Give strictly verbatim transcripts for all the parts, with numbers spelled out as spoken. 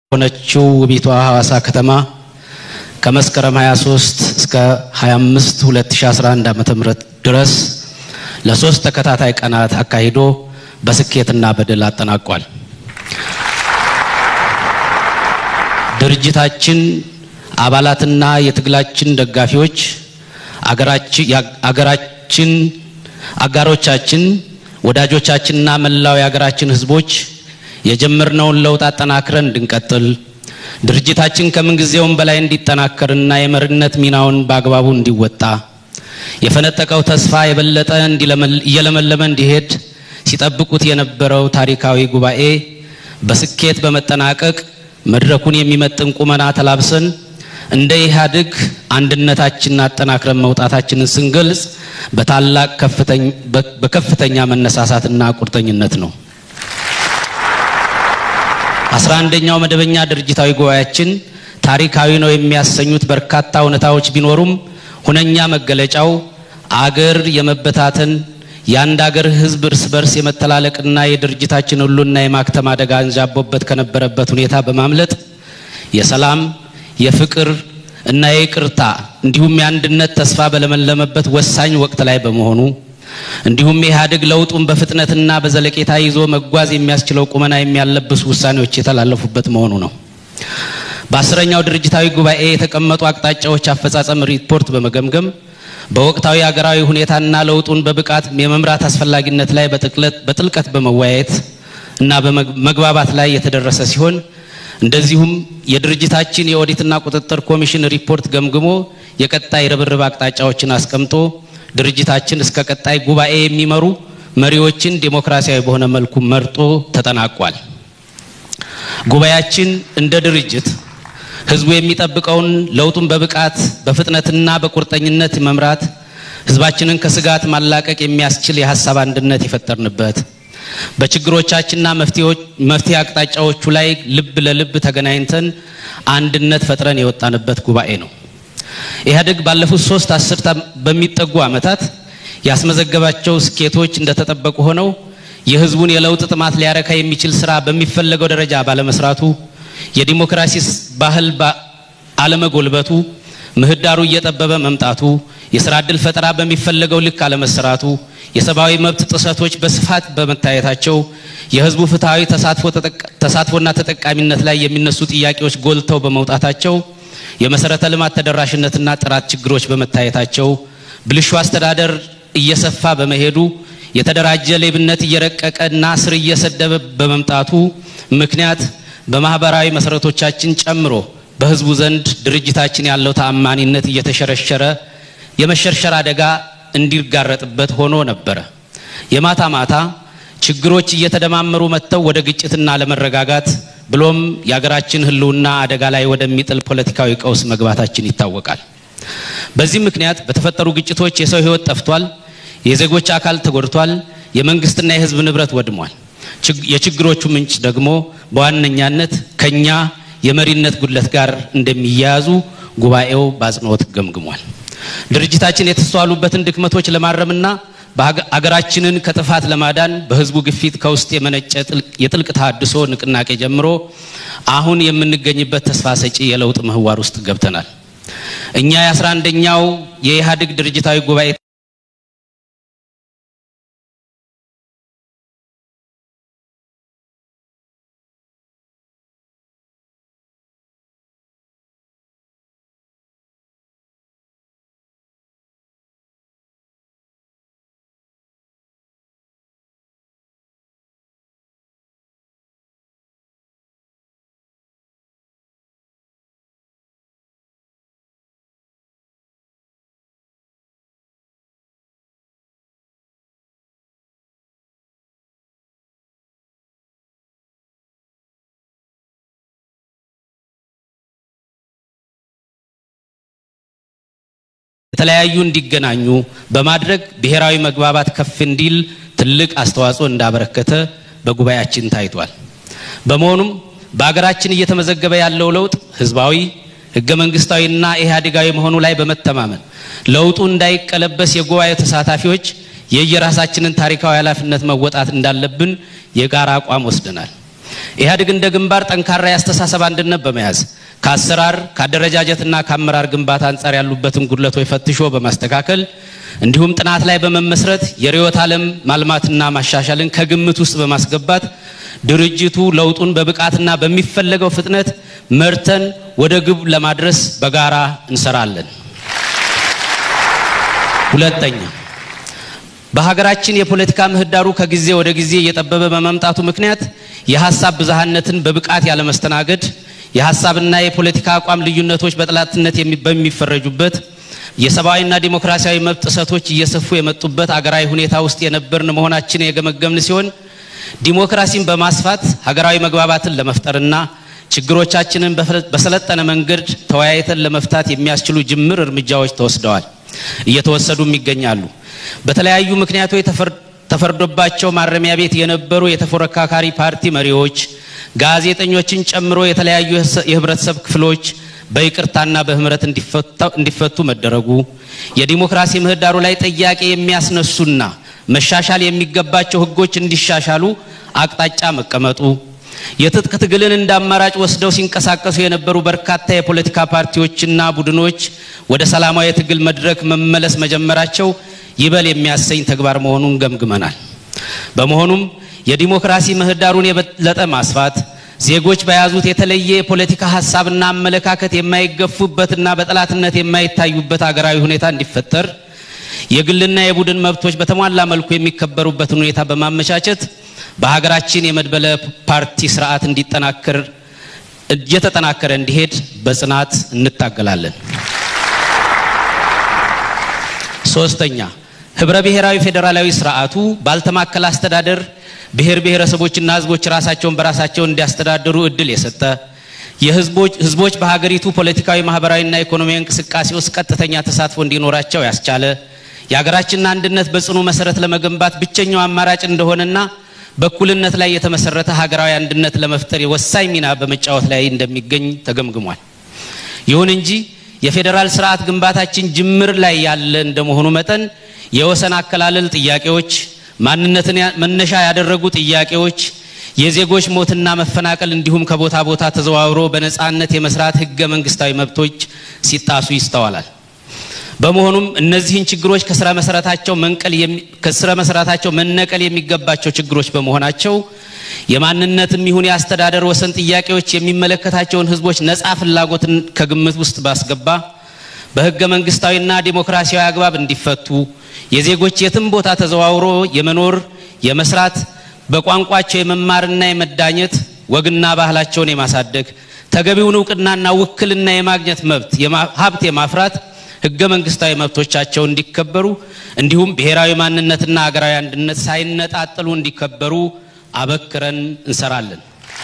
ሆነችው ውቢቷ ሐዋሳ ከተማ ከመስከረም ሃያ ሶስት እስከ ሃያ አምስት ሁለት ሺህ አስራ አንድ ዓመተ ምህረት ድረስ ለሶስት ተከታታይ ቀናት አካሂዶ በስኬትና በድል አጠናቋል። ድርጅታችን አባላትና የትግላችን ደጋፊዎች አገራችን አጋሮቻችን ወዳጆቻችንና መላው የአገራችን ህዝቦች የጀመርነውን ለውጥ አጠናክረን እንድንቀጥል ድርጅታችን ከመንግስቴውም በላይ እንዲጠናከርና የመሪነት ሚናውን በአግባቡ እንዲወጣ የፈነጠቀው ተስፋ የበለጠ እንዲለመለመ እንዲሄድ ሲጠብቁት የነበረው ታሪካዊ ጉባኤ በስኬት በመጠናቀቅ መድረኩን የሚመጥን ቁመና ተላብሰን እንደ ኢህአዴግ አንድነታችንን አጠናክረን መውጣታችንን ስንገልጽ በታላቅ ከፍተኛ በከፍተኛ መነሳሳትና ቁርጠኝነት ነው። አስራ አንደኛው መደበኛ ድርጅታዊ ጉባኤያችን ታሪካዊ ነው የሚያሰኙት በርካታ ሁኔታዎች ቢኖሩም ሁነኛ መገለጫው አገር የመበታተን ያንድ አገር ህዝብ እርስ በርስ የመተላለቅና የድርጅታችን ሁሉና የማክተም አደጋ አንዣቦበት ከነበረበት ሁኔታ በማምለጥ የሰላም የፍቅር እና የይቅርታ እንዲሁም የአንድነት ተስፋ በለመለመበት ወሳኝ ወቅት ላይ በመሆኑ እንዲሁም ኢህአዴግ ለውጡን በፍጥነትና በዘለቄታ ይዞ መጓዝ የሚያስችለው ቁመና የሚያለብሱ ውሳኔዎች የተላለፉበት መሆኑ ነው። በአስረኛው ድርጅታዊ ጉባኤ የተቀመጡ አቅጣጫዎች አፈጻጸም ሪፖርት በመገምገም በወቅታዊ አገራዊ ሁኔታና ለውጡን በብቃት የመምራት አስፈላጊነት ላይ በጥልቀት በመወያየት እና በመግባባት ላይ የተደረሰ ሲሆን እንደዚሁም የድርጅታችን የኦዲትና ቁጥጥር ኮሚሽን ሪፖርት ገምግሞ የቀጣይ ርብርብ አቅጣጫዎችን አስቀምጦ ድርጅታችን እስከ ቀጣይ ጉባኤ የሚመሩ መሪዎችን ዲሞክራሲያዊ በሆነ መልኩ መርጦ ተጠናቋል። ጉባኤያችን እንደ ድርጅት ህዝቡ የሚጠብቀውን ለውጡን በብቃት በፍጥነትና በቁርጠኝነት መምራት ህዝባችንን ከስጋት ማላቀቅ የሚያስችል የሐሳብ አንድነት የፈጠርንበት በችግሮቻችንና መፍትሄዎች መፍትሄ አቅጣጫዎቹ ላይ ልብ ለልብ ተገናኝተን አንድነት ፈጥረን የወጣንበት ጉባኤ ነው። ኢህአዴግ ባለፉት ሶስት አስርት በሚጠጉ ዓመታት ያስመዘገባቸው ስኬቶች እንደተጠበቁ ሆነው የህዝቡን የለውጥ ጥማት ሊያረካ የሚችል ስራ በሚፈለገው ደረጃ ባለመስራቱ የዲሞክራሲ ባህል አለመጎልበቱ ምህዳሩ እየጠበበ መምጣቱ የሥራ ዕድል ፈጠራ በሚፈለገው ልክ አለመሰራቱ የሰብአዊ መብት ጥሰቶች በስፋት በመታየታቸው የህዝቡ ፍትሃዊ ተሳትፎ ተሳትፎና ተጠቃሚነት ላይ የሚነሱ ጥያቄዎች ጎልተው በመውጣታቸው የመሰረተ ልማት ተደራሽነትና ጥራት ችግሮች በመታየታቸው ብልሹ አስተዳደር እየሰፋ በመሄዱ የተደራጀ ሌብነት እየረቀቀና ስር እየሰደበ በመምጣቱ ምክንያት በማህበራዊ መሰረቶቻችን ጨምሮ በህዝቡ ዘንድ ድርጅታችን ያለው ተአማኒነት እየተሸረሸረ የመሸርሸር አደጋ እንዲጋረጥበት ሆኖ ነበር። የማታ ማታ ችግሮች እየተደማመሩ መተው ወደ ግጭትና ለመረጋጋት ብሎም ያገራችን ህልውና አደጋ ላይ ወደሚጥል ፖለቲካዊ ቀውስ መግባታችን ይታወቃል። በዚህ ምክንያት በተፈጠሩ ግጭቶች የሰው ህይወት ጠፍቷል፣ የዜጎች አካል ተጎድቷል፣ የመንግስትና የህዝብ ንብረት ወድሟል። የችግሮቹ ምንጭ ደግሞ በዋነኛነት ከኛ የመሪነት ጉድለት ጋር እንደሚያያዙ ጉባኤው ባጽኖት ገምግሟል። ድርጅታችን የተስተዋሉበትን ድክመቶች ለማረምና በአገራችንን ከጥፋት ለማዳን በህዝቡ ግፊት ከውስጥ የመነጨ የጥልቅ ተሐድሶ ንቅናቄ ጀምሮ አሁን የምንገኝበት ተስፋ ሰጪ የለውጥ ምህዋር ውስጥ ገብተናል። እኛ የአስራ አንደኛው የኢህአዴግ ድርጅታዊ ጉባኤ የተለያዩ እንዲገናኙ በማድረግ ብሔራዊ መግባባት ከፍ እንዲል ትልቅ አስተዋጽኦ እንዳበረከተ በጉባኤያችን ታይቷል። በመሆኑም በአገራችን እየተመዘገበ ያለው ለውጥ ህዝባዊ ህገ መንግስታዊና ኢህአዴጋዊ መሆኑ ላይ በመተማመን ለውጡ እንዳይቀለበስ የጉባኤው ተሳታፊዎች የየራሳችንን ታሪካዊ ኃላፊነት መወጣት እንዳለብን የጋራ አቋም ወስደናል። ኢህአዴግ እንደ ግንባር ጠንካራ ያስተሳሰብ አንድነት በመያዝ ከአሰራር ከአደረጃጀትና ከአመራር ግንባታ አንፃር ያሉበትን ጉድለቶች ፈትሾ በማስተካከል እንዲሁም ጥናት ላይ በመመስረት የሪዮት ዓለም ማልማትና ማሻሻልን ከግምት ውስጥ በማስገባት ድርጅቱ ለውጡን በብቃትና በሚፈለገው ፍጥነት መርተን ወደ ግብ ለማድረስ በጋራ እንሰራለን። ሁለተኛ በሀገራችን የፖለቲካ ምህዳሩ ከጊዜ ወደ ጊዜ እየጠበበ በመምጣቱ ምክንያት የሐሳብ ብዝሃነትን በብቃት ያለ መስተናገድ የሐሳብና የፖለቲካ አቋም ልዩነቶች በጥላትነት የሚፈረጁበት የሰብአዊና ዲሞክራሲያዊ መብት ጥሰቶች እየሰፉ የመጡበት አገራዊ ሁኔታ ውስጥ የነበርን መሆናችን የገመገምን ሲሆን ዲሞክራሲን በማስፋት ሀገራዊ መግባባትን ለመፍጠርና ችግሮቻችንን በሰለጠነ መንገድ ተወያይተን ለመፍታት የሚያስችሉ ጅምር እርምጃዎች ተወስደዋል እየተወሰዱም ይገኛሉ። በተለያዩ ምክንያቶች ተፈርዶባቸው ማረሚያ ቤት የነበሩ የተፎካካሪ ፓርቲ መሪዎች ጋዜጠኞችን ጨምሮ የተለያዩ የህብረተሰብ ክፍሎች በይቅርታና በህምረት እንዲፈቱ መደረጉ የዲሞክራሲ ምህዳሩ ላይ ጥያቄ የሚያስነሱና መሻሻል የሚገባቸው ህጎች እንዲሻሻሉ አቅጣጫ መቀመጡ የትጥቅ ትግልን እንደ አማራጭ ወስደው ሲንቀሳቀሱ የነበሩ በርካታ የፖለቲካ ፓርቲዎችና ቡድኖች ወደ ሰላማዊ ትግል መድረክ መመለስ መጀመራቸው ይበል የሚያሰኝ ተግባር መሆኑን ገምግመናል። በመሆኑም የዲሞክራሲ ምህዳሩን የበለጠ ማስፋት ዜጎች በያዙት የተለየ የፖለቲካ ሐሳብና አመለካከት የማይገፉበትና በጥላትነት የማይታዩበት አገራዊ ሁኔታ እንዲፈጠር የግልና የቡድን መብቶች በተሟላ መልኩ የሚከበሩበትን ሁኔታ በማመቻቸት በሀገራችን የመድበለ ፓርቲ ስርዓት እንዲጠናከር እየተጠናከረ እንዲሄድ በጽናት እንታገላለን። ሶስተኛ ህብረ ብሔራዊ ፌደራላዊ ስርዓቱ ባልተማከለ አስተዳደር ብሔር ብሔረሰቦችና ህዝቦች ራሳቸውን በራሳቸው እንዲያስተዳድሩ እድል የሰጠ የህዝቦች ህዝቦች በሀገሪቱ ፖለቲካዊ ማህበራዊና ኢኮኖሚያዊ እንቅስቃሴ ውስጥ ቀጥተኛ ተሳትፎ እንዲኖራቸው ያስቻለ የሀገራችንን አንድነት በጽኑ መሰረት ለመገንባት ብቸኛው አማራጭ እንደሆነና በኩልነት ላይ የተመሰረተ ሀገራዊ አንድነት ለመፍጠር የወሳኝ ሚና በመጫወት ላይ እንደሚገኝ ተገምግሟል። ይሁን እንጂ የፌደራል ስርዓት ግንባታችን ጅምር ላይ ያለ እንደመሆኑ መጠን የወሰን አከላለል ጥያቄዎች ማንነትን መነሻ ያደረጉ ጥያቄዎች የዜጎች ሞትና መፈናቀል እንዲሁም ከቦታ ቦታ ተዘዋውሮ በነጻነት የመስራት ህገ መንግስታዊ መብቶች ሲጣሱ ይስተዋላል። በመሆኑም እነዚህን ችግሮች ከስራ መሰረታቸው መንቀል ከስራ መሰረታቸው መነቀል የሚገባቸው ችግሮች በመሆናቸው የማንነትም ይሁን ያስተዳደር ወሰን ጥያቄዎች የሚመለከታቸውን ህዝቦች ነጻ ፍላጎትን ከግምት ውስጥ ባስገባ በህገ መንግስታዊና ዲሞክራሲያዊ አግባብ እንዲፈቱ የዜጎች የትም ቦታ ተዘዋውሮ የመኖር የመስራት በቋንቋቸው የመማርና የመዳኘት ወግና ባህላቸውን የማሳደግ ተገቢውን ዕውቅናና ውክልና የማግኘት መብት ሀብት የማፍራት ህገ መንግስታዊ መብቶቻቸው እንዲከበሩ እንዲሁም ብሔራዊ ማንነትና ሀገራዊ አንድነት ሳይነጣጠሉ እንዲከበሩ አበክረን እንሰራለን።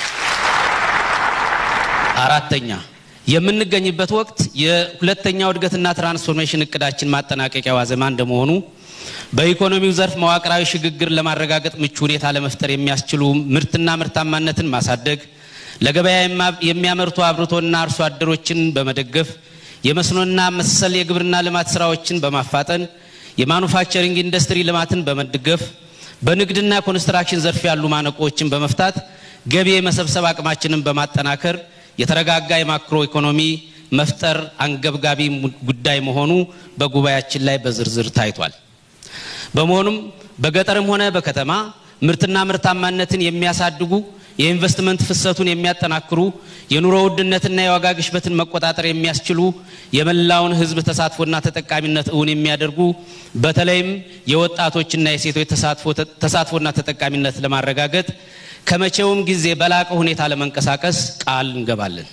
አራተኛ የምንገኝበት ወቅት የሁለተኛው እድገትና ትራንስፎርሜሽን እቅዳችን ማጠናቀቂያ ዋዜማ እንደመሆኑ በኢኮኖሚው ዘርፍ መዋቅራዊ ሽግግር ለማረጋገጥ ምቹ ሁኔታ ለመፍጠር የሚያስችሉ ምርትና ምርታማነትን ማሳደግ ለገበያ የሚያመርቱ አብርቶና አርሶ አደሮችን በመደገፍ የመስኖና መሰል የግብርና ልማት ስራዎችን በማፋጠን የማኑፋክቸሪንግ ኢንዱስትሪ ልማትን በመደገፍ በንግድና ኮንስትራክሽን ዘርፍ ያሉ ማነቆችን በመፍታት ገቢ የመሰብሰብ አቅማችንን በማጠናከር የተረጋጋ የማክሮ ኢኮኖሚ መፍጠር አንገብጋቢ ጉዳይ መሆኑ በጉባኤያችን ላይ በዝርዝር ታይቷል። በመሆኑም በገጠርም ሆነ በከተማ ምርትና ምርታማነትን የሚያሳድጉ የኢንቨስትመንት ፍሰቱን የሚያጠናክሩ የኑሮ ውድነትና የዋጋ ግሽበትን መቆጣጠር የሚያስችሉ የመላውን ህዝብ ተሳትፎና ተጠቃሚነት እውን የሚያደርጉ በተለይም የወጣቶችና የሴቶች ተሳትፎ ተሳትፎና ተጠቃሚነት ለማረጋገጥ ከመቼውም ጊዜ በላቀ ሁኔታ ለመንቀሳቀስ ቃል እንገባለን።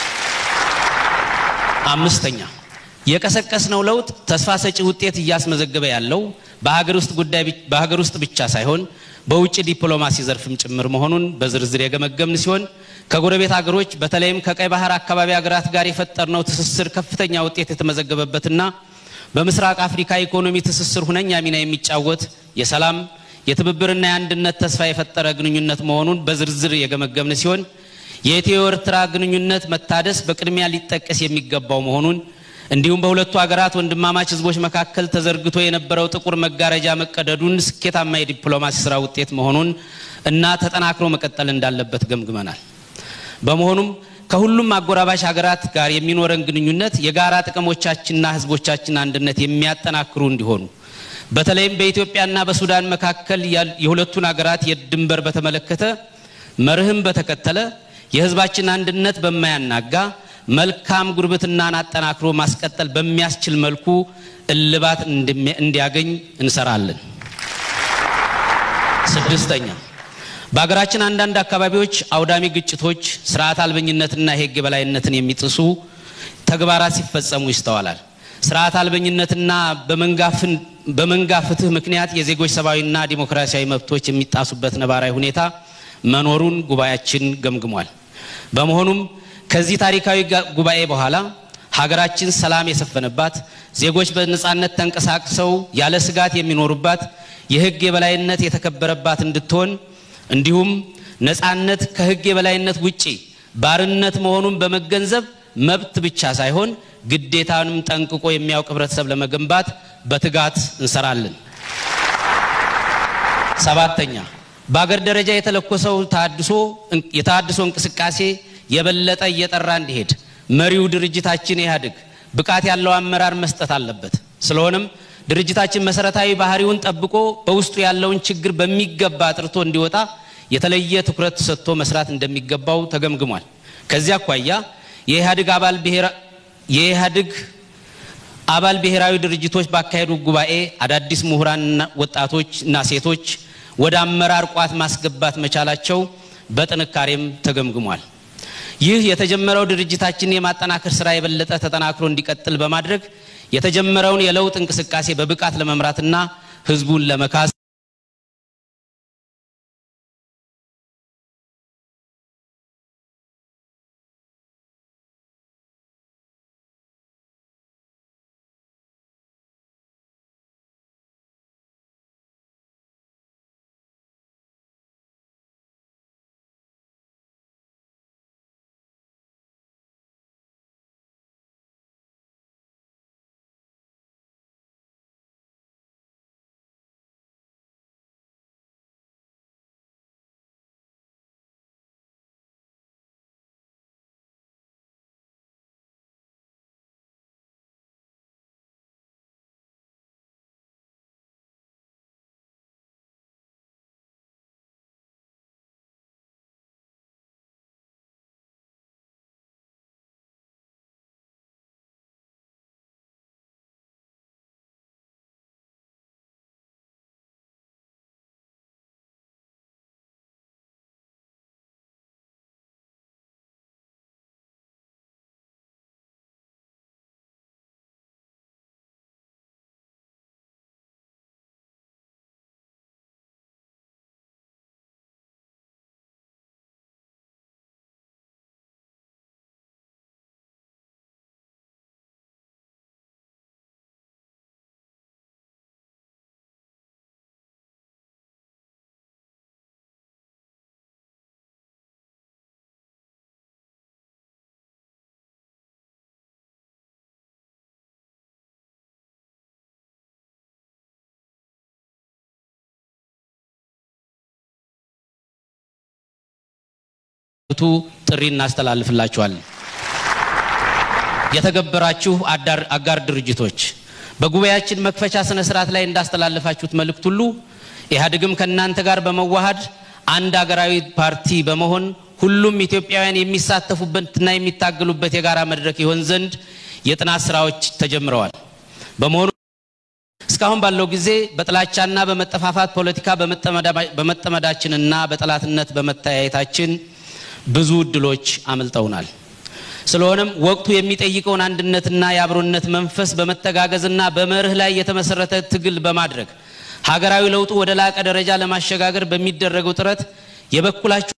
አምስተኛ የቀሰቀስነው ለውጥ ተስፋ ሰጪ ውጤት እያስመዘገበ ያለው በሀገር ውስጥ ጉዳይ በሀገር ውስጥ ብቻ ሳይሆን በውጭ ዲፕሎማሲ ዘርፍም ጭምር መሆኑን በዝርዝር የገመገምን ሲሆን ከጎረቤት ሀገሮች በተለይም ከቀይ ባህር አካባቢ ሀገራት ጋር የፈጠርነው ትስስር ከፍተኛ ውጤት የተመዘገበበትና በምስራቅ አፍሪካ ኢኮኖሚ ትስስር ሁነኛ ሚና የሚጫወት የሰላም የትብብርና የአንድነት ተስፋ የፈጠረ ግንኙነት መሆኑን በዝርዝር የገመገምን ሲሆን የኢትዮ ኤርትራ ግንኙነት መታደስ በቅድሚያ ሊጠቀስ የሚገባው መሆኑን እንዲሁም በሁለቱ ሀገራት ወንድማማች ህዝቦች መካከል ተዘርግቶ የነበረው ጥቁር መጋረጃ መቀደዱን ስኬታማ የዲፕሎማሲ ስራ ውጤት መሆኑን እና ተጠናክሮ መቀጠል እንዳለበት ገምግመናል። በመሆኑም ከሁሉም አጎራባሽ ሀገራት ጋር የሚኖረን ግንኙነት የጋራ ጥቅሞቻችንና ህዝቦቻችን አንድነት የሚያጠናክሩ እንዲሆኑ በተለይም በኢትዮጵያና በሱዳን መካከል የሁለቱን ሀገራት የድንበር በተመለከተ መርህም በተከተለ የህዝባችን አንድነት በማያናጋ መልካም ጉርብትናን አጠናክሮ ማስቀጠል በሚያስችል መልኩ እልባት እንዲያገኝ እንሰራለን። ስድስተኛ በአገራችን አንዳንድ አካባቢዎች አውዳሚ ግጭቶች ስርዓት አልበኝነትና የህግ የበላይነትን የሚጥሱ ተግባራት ሲፈጸሙ ይስተዋላል። ስርዓት አልበኝነትና በመንጋፍን በመንጋፍትህ ምክንያት የዜጎች ሰብአዊና ዲሞክራሲያዊ መብቶች የሚጣሱበት ነባራዊ ሁኔታ መኖሩን ጉባኤያችን ገምግሟል። በመሆኑም ከዚህ ታሪካዊ ጉባኤ በኋላ ሀገራችን ሰላም የሰፈነባት ዜጎች በነጻነት ተንቀሳቅሰው ያለ ስጋት የሚኖሩባት የህግ የበላይነት የተከበረባት እንድትሆን እንዲሁም ነጻነት ከህግ የበላይነት ውጪ ባርነት መሆኑን በመገንዘብ መብት ብቻ ሳይሆን ግዴታንም ጠንቅቆ የሚያውቅ ህብረተሰብ ለመገንባት በትጋት እንሰራለን። ሰባተኛ በአገር ደረጃ የተለኮሰው ታድሶ የታድሶ እንቅስቃሴ የበለጠ እየጠራ እንዲሄድ መሪው ድርጅታችን ኢህአዴግ ብቃት ያለው አመራር መስጠት አለበት። ስለሆነም ድርጅታችን መሰረታዊ ባህሪውን ጠብቆ በውስጡ ያለውን ችግር በሚገባ አጥርቶ እንዲወጣ የተለየ ትኩረት ሰጥቶ መስራት እንደሚገባው ተገምግሟል። ከዚያ አኳያ የኢህአዴግ አባል ብሔራ የኢህአዴግ አባል ብሔራዊ ድርጅቶች ባካሄዱ ጉባኤ አዳዲስ ምሁራንና ወጣቶችና ሴቶች ወደ አመራር ቋት ማስገባት መቻላቸው በጥንካሬም ተገምግሟል። ይህ የተጀመረው ድርጅታችን የማጠናከር ስራ የበለጠ ተጠናክሮ እንዲቀጥል በማድረግ የተጀመረውን የለውጥ እንቅስቃሴ በብቃት ለመምራትና ህዝቡን ለመካስ ጥሪ እናስተላልፍላችኋለን። የተገበራችሁ አጋር ድርጅቶች በጉባኤያችን መክፈቻ ስነ ስርዓት ላይ እንዳስተላልፋችሁት መልእክት ሁሉ ኢህአዴግም ከናንተ ጋር በመዋሃድ አንድ አገራዊ ፓርቲ በመሆን ሁሉም ኢትዮጵያውያን የሚሳተፉበትና የሚታገሉበት የጋራ መድረክ ይሆን ዘንድ የጥናት ስራዎች ተጀምረዋል። በመሆኑ እስካሁን ባለው ጊዜ በጥላቻና በመጠፋፋት ፖለቲካ በመጠመዳችንና በጠላትነት በመታየታችን ብዙ ድሎች አመልጠውናል። ስለሆነም ወቅቱ የሚጠይቀውን አንድነትና የአብሮነት መንፈስ በመተጋገዝና በመርህ ላይ የተመሰረተ ትግል በማድረግ ሀገራዊ ለውጡ ወደ ላቀ ደረጃ ለማሸጋገር በሚደረገው ጥረት የበኩላችሁ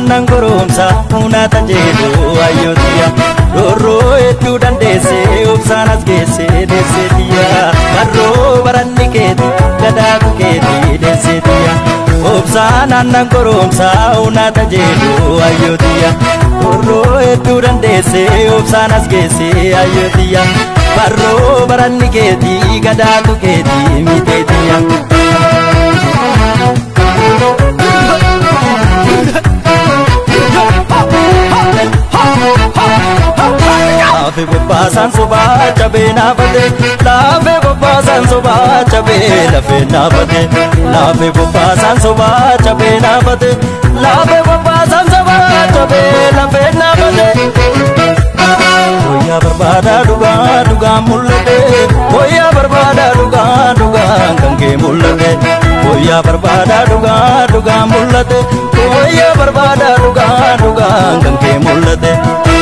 nanan goromsa unata jedu ayotiya Roro etu dandese obsanas gese desetiya Barro baranni keti gadatu keti desetiya Obsa nanan goromsa unata jedu ayotiya Roro etu dandese obsanas gese ayotiya Barro baranni keti gadatu keti mitetiya Lave bobasan soba chabe na bade Lave bobasan soba chabe lave na bade Lave bobasan soba chabe na bade Lave bobasan soba chabe lave na bade Koya barbada duga duga mullade Koya barbada duga duga gange mullade Koya barbada duga duga mullade Koya barbada duga duga gange mullade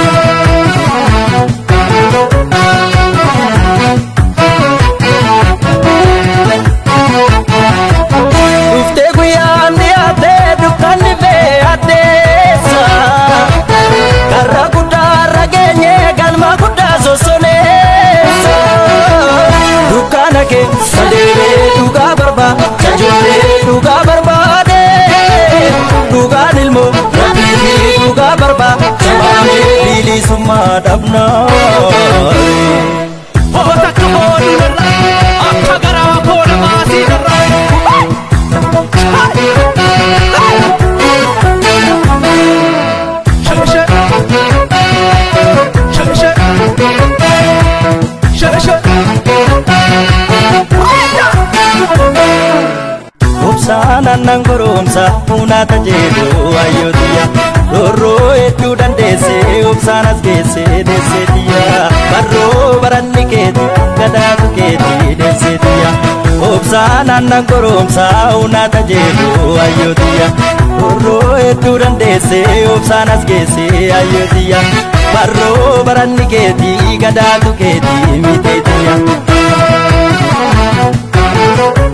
Ufte guyani ate dukani ve atesa Karra kuda ragenye galma kuda sosonesa Dukana ke sadere duga barba chajore duga barbade Duga nilmo rabbi duga barba chabane dili summa dabna Bota kaboni nalla akka gara pona masi nalla Nanan goromsa unata jedu ayotiya Roro etu dandese obsanas gese desetiya Barro baranni keti gadatu keti desetiya Obsa nanan goromsa unata jedu ayotiya Roro etu dandese obsanas gese ayotiya Barro baranni keti gadatu keti mitetiya